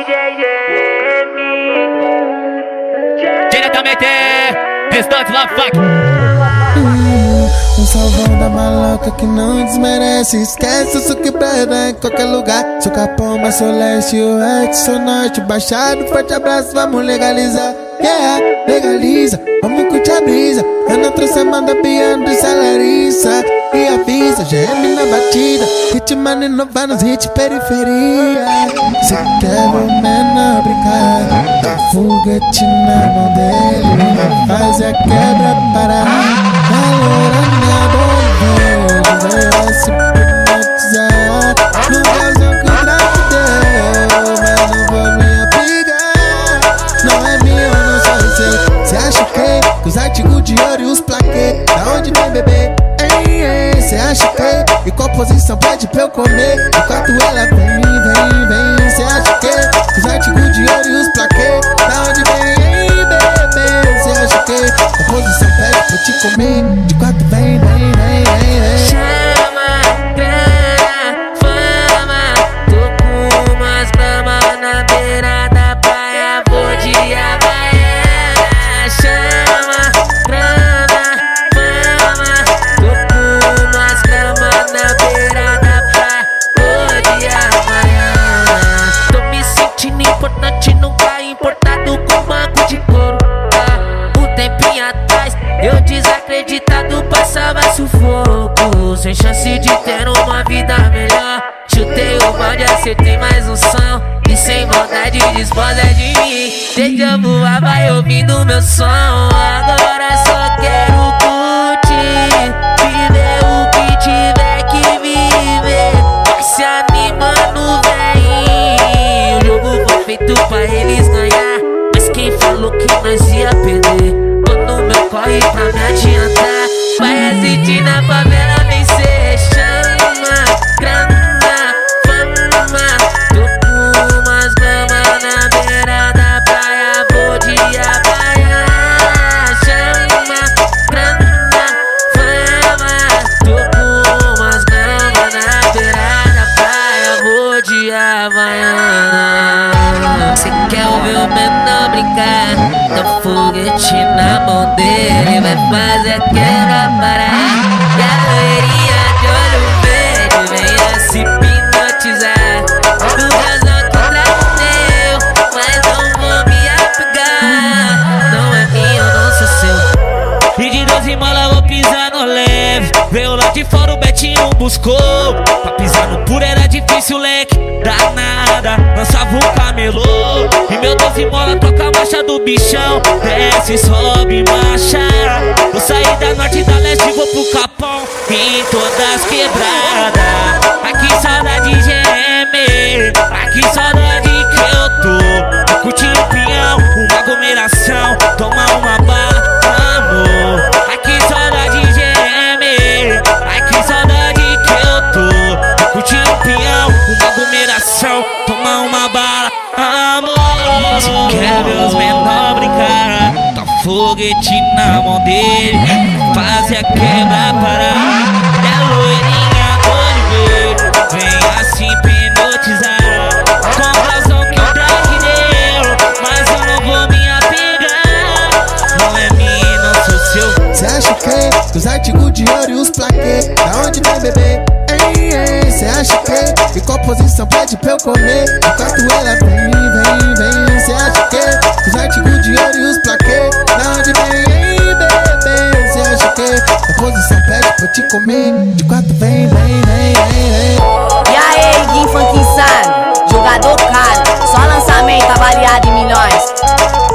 Diretamente, restante Love Funk. Um salvão da maloca que não desmerece. Esquece o suco e breda em qualquer lugar. Sou Capão, mas sou leste, oeste, sou norte, baixado. Forte abraço, vamos legalizar. Yeah, legaliza, vamos curtir a brisa. Eu não trouxe a manda piano e salariça. E avisa, GM na batida. Hitman inovar nos hits periferia. Se quer o menor brincar, dá foguete na mão dele. Vai fazer a quebra parar. Galera, minha boa, vai se hipnotizar. No caso que o trago deu, mas não vou me abrigar. Não é minha, eu não sou seu. Cê acha que os artigos de ouro e os plaquês, da onde vem bebê? Cê acha que e qual posição pede pra eu comer? Enquanto ela vem. Cê acha que os artigos de ouro e os plaquês, da onde vem bebê? Cê acha que qual posição pede pra eu te comer? De quatro vem. Chama, grana, fama. Tô com umas gramas na beira da praia, vou de Havaiana. Chama, grana, fama. Tô com umas gramas na beira da praia, vou de Havaiana. Tô me sentindo importante, nunca importado com banco de couro. Um tempinho atrás eu desacreditado passava sufoco, sem chance de ter uma vida melhor. Chutei o balde, acertei mais um som, e sem vontade desposa de mim. Déjà vu, vai ouvindo meu som. Agora só quero curtir, viver o que tiver que viver. Vai se animando, vem. O jogo foi feito pra eles ganhar, mas quem falou que nós ia perder? Corre pra me adiantar, vai assistir na favela vencer. Chama, grana, fama. Tô com umas gramas na beira da praia, vou de Havaiana. Chama, grana, fama. Tô com umas gramas na beira da praia, vou de Havaiana. Cê quer ouvir o menor brincar? Dá foguete na mão dele, vai fazer a quebra parar. E a loirinha de olho verde venha se hipnotizar. No casal que trago meu, mas não vou me apegar. Não é minha, eu não sou seu. E de 12 mola vou pisar no leve. Veio lá de fora, o Betinho buscou. Pra pisar no puro era difícil, leque. Danada, lançava o camelô. E meu 12 mola toca a marcha do bichão. Desce, sobe, marcha. Eu saí da norte e da leste, vou pro Capão. Em todas quebradas. Aqui saudade GM, aqui saudade que eu tô. Curtindo o pinhão, uma aglomeração. Tomar uma bala, amor. Aqui saudade GM, aqui saudade que eu tô. Curtindo o pinhão, uma aglomeração. Tomar uma bala, amor. Se quer ver os menor brincar, tá foguete na mão dele, faz a quebra parar. É loirinha do olho verde, venha se hipnotizar. Com razão que o drag deu, mas eu não vou me apegar. Não é minha, não sou seu. Cê acha que os artigos de ouro e os plaquês, da onde vem bebê? Cê acha que e qual posição pede pra eu comer? Enquanto ela vem. Cê acha que os artigos de ouro e os plaquês, da onde vem bebê? Cê acha que a posição pede pra eu te comer? De quatro vem. E aí, Guim Funk Insano, jogador caro, só lançamento avaliado em milhões.